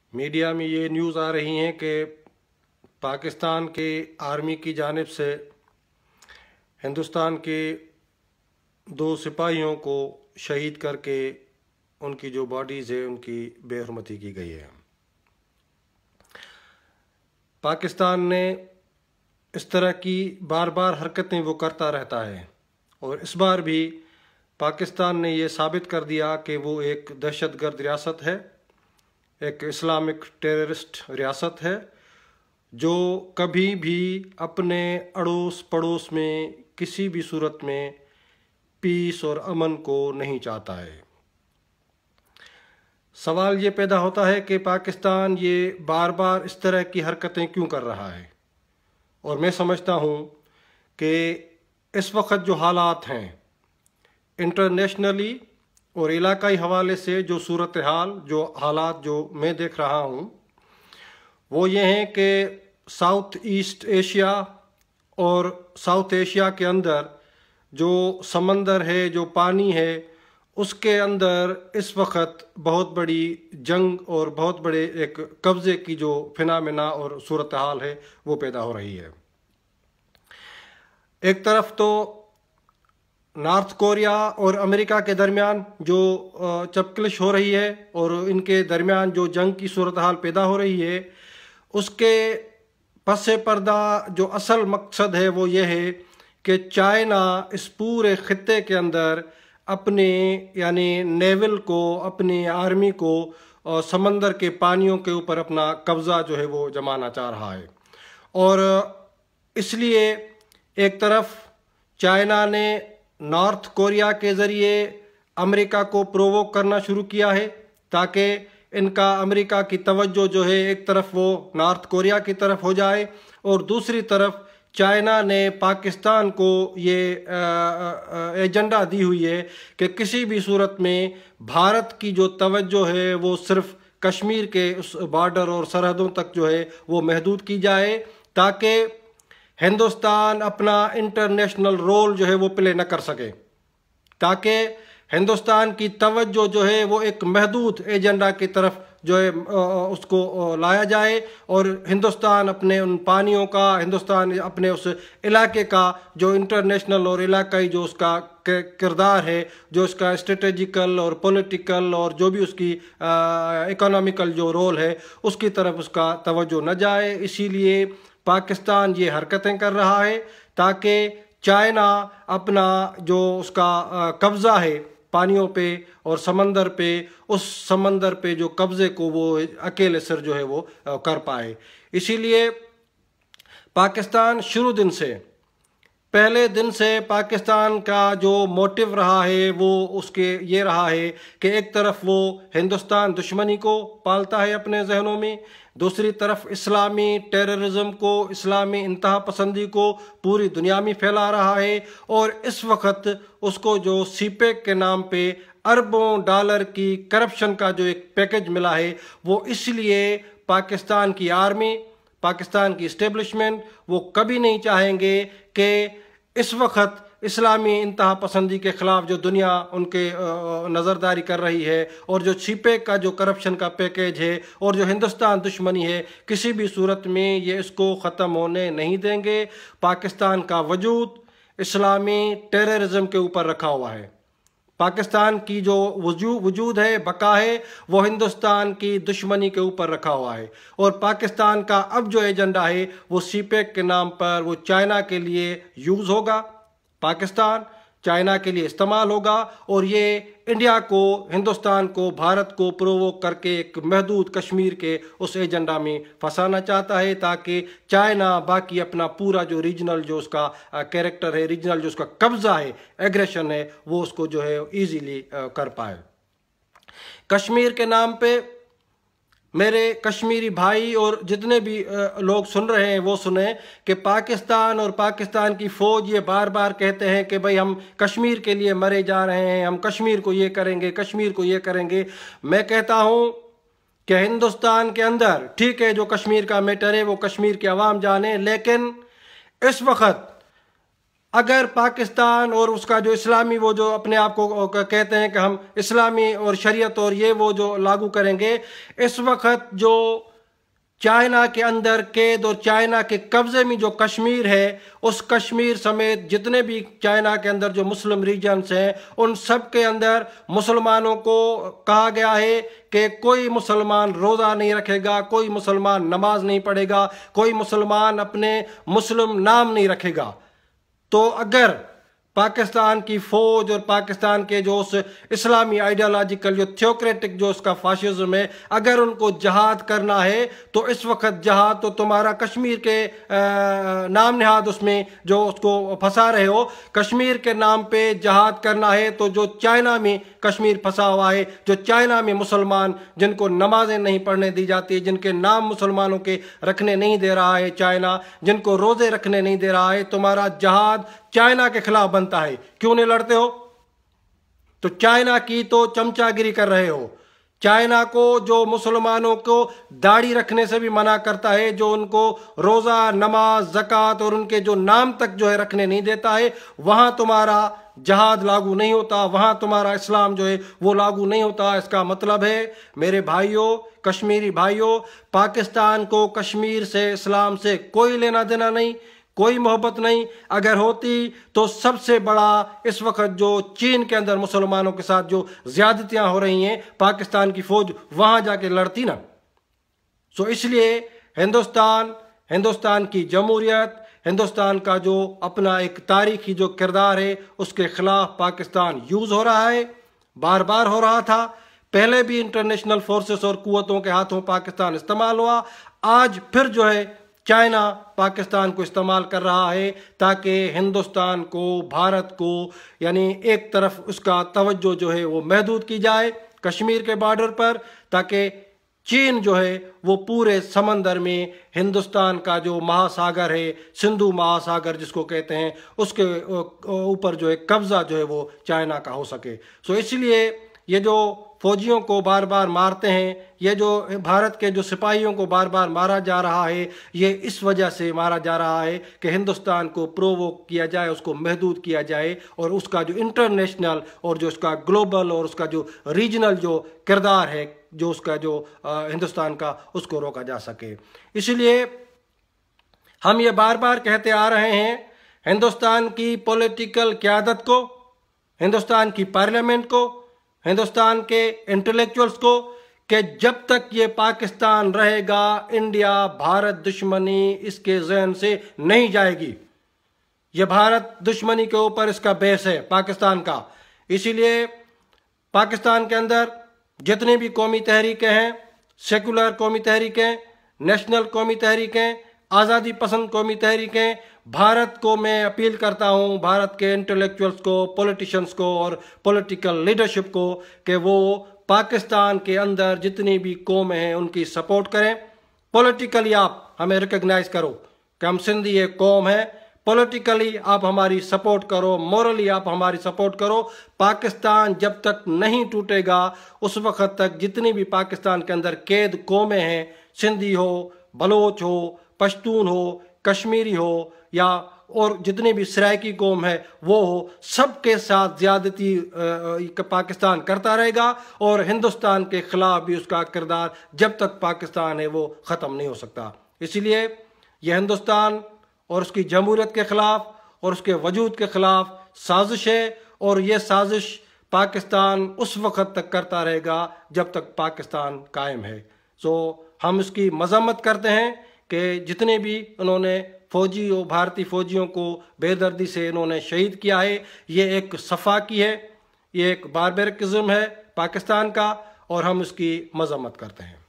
Media میں یہ news آ رہی ہیں کہ پاکستان کے آرمی کی جانب سے ہندوستان کے 2 سپاہیوں کو شہید کر کے ان کی جو باڈیز ہے ان کی بے حرمتی کی گئی ہے۔ پاکستان نے اس طرح کی بار بار حرکتیں وہ کرتا رہتا ہے، اور اس بار بھی پاکستان نے یہ ثابت کر دیا کہ وہ ایک دہشت گرد ریاست ہے، ایک اسلامک ٹیررسٹ ریاست ہے جو کبھی بھی اپنے اڑوس پڑوس میں کسی بھی صورت میں پیس اور امن کو نہیں چاہتا ہے۔ سوال یہ پیدا ہوتا ہے کہ پاکستان یہ بار بار اس طرح کی حرکتیں کیوں کر رہا ہے، اور میں سمجھتا ہوں کہ اس وقت جو حالات ہیں انٹرنیشنلی اور علاقائی حوالے سے جو صورتحال جو حالات جو میں دیکھ رہا ہوں وہ یہ ہیں کہ ساؤتھ ایسٹ ایشیا اور ساؤتھ ایشیا کے اندر جو سمندر ہے، جو پانی ہے، اس کے اندر اس وقت بہت بڑی جنگ اور بہت بڑے ایک قبضے کی جو فنامنا اور صورتحال ہے وہ پیدا ہو رہی ہے۔ ایک طرف تو نارتھ کوریا اور امریکہ کے درمیان جو چپکلش ہو رہی ہے اور ان کے درمیان جو جنگ کی صورتحال پیدا ہو رہی ہے، اس کے پس پردہ جو اصل مقصد ہے وہ یہ ہے کہ چائنا اس پورے خطے کے اندر اپنے یعنی نیول کو، اپنی آرمی کو سمندر کے پانیوں کے اوپر اپنا قبضہ جو ہے وہ جمانا چاہ رہا ہے، اور اس لیے ایک طرف چائنا نے نارتھ کوریا کے ذریعے امریکہ کو پرووک کرنا شروع کیا ہے تاکہ ان کا امریکہ کی توجہ جو ہے ایک طرف وہ نارتھ کوریا کی طرف ہو جائے، اور دوسری طرف چائنا نے پاکستان کو یہ ایجنڈا دی ہوئی ہے کہ کسی بھی صورت میں بھارت کی جو توجہ ہے وہ صرف کشمیر کے اس بارڈر اور سرحدوں تک جو ہے وہ محدود کی جائے، تاکہ ہندوستان اپنا انٹرنیشنل رول جو ہے وہ پلے نہ کر سکے، تاکہ ہندوستان کی توجہ جو ہے وہ ایک محدود ایجنڈا کی طرف جو ہے اس کو لایا جائے، اور ہندوستان اپنے ان پانیوں کا، ہندوستان اپنے اس علاقے کا جو انٹرنیشنل اور علاقائی جو اس کا کردار ہے، جو اس کا اسٹریٹجیکل اور پولیٹیکل اور جو بھی اس کی اکنامیکل جو رول ہے، اس کی طرف اس کا توجہ نہ جائے۔ اسی لیے پاکستان یہ حرکتیں کر رہا ہے تاکہ چائنا اپنا جو اس کا قبضہ ہے پانیوں پہ اور سمندر پہ، اس سمندر پہ جو قبضے کو وہ اکیلے سر جو ہے وہ کر پائے۔ اسی لیے پاکستان شروع دن سے، پہلے دن سے پاکستان کا جو موٹیو رہا ہے وہ اس کے یہ رہا ہے کہ ایک طرف وہ ہندوستان دشمنی کو پالتا ہے اپنے ذہنوں میں، دوسری طرف اسلامی ٹیررزم کو، اسلامی انتہا پسندی کو پوری دنیا میں پھیلا رہا ہے، اور اس وقت اس کو جو سی پیک کے نام پہ اربوں ڈالر کی کرپشن کا جو ایک پیکج ملا ہے، وہ اس لیے پاکستان کی آرمی، پاکستان کی اسٹیبلشمنٹ وہ کبھی نہیں چاہیں گے کہ اس وقت اسلامی انتہا پسندی کے خلاف جو دنیا ان کے نظرداری کر رہی ہے، اور جو سی پیک کا جو کرپشن کا پیکیج ہے، اور جو ہندوستان دشمنی ہے، کسی بھی صورت میں یہ اس کو ختم ہونے نہیں دیں گے۔ پاکستان کا وجود اسلامی ٹیررزم کے اوپر رکھا ہوا ہے، پاکستان کی جو وجود ہے، بقا ہے، وہ ہندوستان کی دشمنی کے اوپر رکھا ہوا ہے، اور پاکستان کا اب جو ایجنڈا ہے وہ سی پیک کے نام پر وہ چائنا کے لیے یوز ہوگا، پاکستان چائنا کے لیے استعمال ہوگا، اور یہ انڈیا کو، ہندوستان کو، بھارت کو پرووک کر کے ایک محدود کشمیر کے اس ایجنڈا میں پھنسانا چاہتا ہے، تاکہ چائنا باقی اپنا پورا جو ریجنل جو اس کا کیریکٹر ہے، ریجنل جو اس کا قبضہ ہے، ایگریشن ہے، وہ اس کو جو ہے ایزیلی کر پائے۔ کشمیر کے نام پہ میرے کشمیری بھائی اور جتنے بھی لوگ سن رہے ہیں وہ سنیں کہ پاکستان اور پاکستان کی فوج یہ بار بار کہتے ہیں کہ بھئی ہم کشمیر کے لیے مرے جا رہے ہیں، ہم کشمیر کو یہ کریں گے، کشمیر کو یہ کریں گے۔ میں کہتا ہوں کہ ہندوستان کے اندر ٹھیک ہے جو کشمیر کا میٹر ہے وہ کشمیر کے عوام جانے، لیکن اس وقت اگر پاکستان اور اس کا جو اسلامی وہ جو اپنے آپ کو کہتے ہیں کہ ہم اسلامی اور شریعت اور یہ وہ جو لاگو کریں گے، اس وقت جو چائنا کے اندر قید اور چائنا کے قبضے میں جو کشمیر ہے، اس کشمیر سمیت جتنے بھی چائنا کے اندر جو مسلم ریجنز ہیں، ان سب کے اندر مسلمانوں کو کہا گیا ہے کہ کوئی مسلمان روزہ نہیں رکھے گا، کوئی مسلمان نماز نہیں پڑھے گا، کوئی مسلمان اپنے مسلم نام نہیں رکھے گا۔ تو اگر پاکستان کی فوج اور پاکستان کے جو اس اسلامی آئیڈیالوجیکل جو تھیوکریٹک جو اس کا فاشزم ہے، اگر ان کو جہاد کرنا ہے تو اس وقت جہاد تو تمہارا کشمیر کے نام نہاد اس میں جو اس کو پھنسا رہے ہو، کشمیر کے نام پہ جہاد کرنا ہے تو جو چائنا میں کشمیر پھنسا ہوا ہے، جو چائنا میں مسلمان جن کو نمازیں نہیں پڑھنے دی جاتی، جن کے نام مسلمانوں کے رکھنے نہیں دے رہا ہے چائنا، جن کو روزے رکھنے نہیں دے رہا ہے، تمہارا جہاد چائنا کے خلاف بنتا ہے۔ کیوں نہیں لڑتے ہو؟ تو چائنا کی تو چمچا گیری کر رہے ہو۔ چائنا کو جو مسلمانوں کو داڑھی رکھنے سے بھی منع کرتا ہے، جو ان کو روزہ، نماز، زکوٰۃ اور ان کے جو نام تک جو ہے رکھنے نہیں دیتا ہے، وہاں تمہارا جہاد لاگو نہیں ہوتا، وہاں تمہارا اسلام جو ہے وہ لاگو نہیں ہوتا۔ اس کا مطلب ہے میرے بھائیوں، کشمیری بھائیوں، پاکستان کو کشمیر سے، اسلام سے کوئی لینا دینا نہیں، کوئی محبت نہیں۔ اگر ہوتی تو سب سے بڑا اس وقت جو چین کے اندر مسلمانوں کے ساتھ جو زیادتیاں ہو رہی ہیں، پاکستان کی فوج وہاں جا کے لڑتی نا۔ سو اس لیے ہندوستان کی جمہوریت، ہندوستان کا جو اپنا ایک تاریخی جو کردار ہے، اس کے خلاف پاکستان یوز ہو رہا ہے، بار بار ہو رہا تھا۔ پہلے بھی انٹرنیشنل فورسز اور قوتوں کے ہاتھوں پاکستان استعمال ہوا، آج پھر جو ہے چائنا پاکستان کو استعمال کر رہا ہے تاکہ ہندوستان کو، بھارت کو، یعنی ایک طرف اس کا توجہ جو ہے وہ محدود کی جائے کشمیر کے بارڈر پر، تاکہ چین جو ہے وہ پورے سمندر میں ہندوستان کا جو مہاساگر ہے، سندھو مہاساگر جس کو کہتے ہیں، اس کے اوپر جو ہے قبضہ جو ہے وہ چائنا کا ہو سکے۔ سو اس لیے یہ جو فوجیوں کو بار بار مارتے ہیں، یہ جو بھارت کے جو سپاہیوں کو بار بار مارا جا رہا ہے، یہ اس وجہ سے مارا جا رہا ہے کہ ہندوستان کو پرووک کیا جائے، اس کو محدود کیا جائے، اور اس کا جو انٹرنیشنل اور جو اس کا گلوبل اور اس کا جو ریجنل جو کردار ہے، جو اس کا جو ہندوستان کا، اس کو روکا جا سکے۔ اس لیے ہم یہ بار بار کہتے آ رہے ہیں ہندوستان کی پولیٹیکل قیادت کو، ہندوستان کی پارلیمنٹ کو، ہندوستان کے انٹلیکچوئلز کو، کہ جب تک یہ پاکستان رہے گا، انڈیا بھارت دشمنی اس کے ذہن سے نہیں جائے گی۔ یہ بھارت دشمنی کے اوپر اس کا بیس ہے پاکستان کا۔ اسی لیے پاکستان کے اندر جتنی بھی قومی تحریکیں ہیں، سیکولر قومی تحریکیں، نیشنل قومی تحریکیں، آزادی پسند قومی تحریکیں، بھارت کو میں اپیل کرتا ہوں، بھارت کے انٹلیکچوئلز کو، پولیٹیشنز کو اور پولیٹیکل لیڈرشپ کو، کہ وہ پاکستان کے اندر جتنی بھی قومیں ہیں ان کی سپورٹ کریں۔ پولیٹیکلی آپ ہمیں ریکگنائز کرو کہ ہم سندھی ایک قوم ہے، پولیٹیکلی آپ ہماری سپورٹ کرو، مورلی آپ ہماری سپورٹ کرو۔ پاکستان جب تک نہیں ٹوٹے گا، اس وقت تک جتنی بھی پاکستان کے اندر قید قومیں ہیں، سندھی ہو، بلوچ ہو، پشتون ہو، کشمیری ہو، یا اور جتنی بھی سرائکی قوم ہے وہ ہو، سب کے ساتھ زیادتی پاکستان کرتا رہے گا، اور ہندوستان کے خلاف بھی اس کا کردار جب تک پاکستان ہے وہ ختم نہیں ہو سکتا۔ اسی لیے یہ ہندوستان اور اس کی جمہوریت کے خلاف اور اس کے وجود کے خلاف سازش ہے، اور یہ سازش پاکستان اس وقت تک کرتا رہے گا جب تک پاکستان قائم ہے۔ سو ہم اس کی مذمت کرتے ہیں کہ جتنے بھی انہوں نے فوجی اور بھارتی فوجیوں کو بے دردی سے انہوں نے شہید کیا ہے، یہ ایک صفاقی ہے، یہ ایک باربرکزم ہے پاکستان کا، اور ہم اس کی مذمت کرتے ہیں۔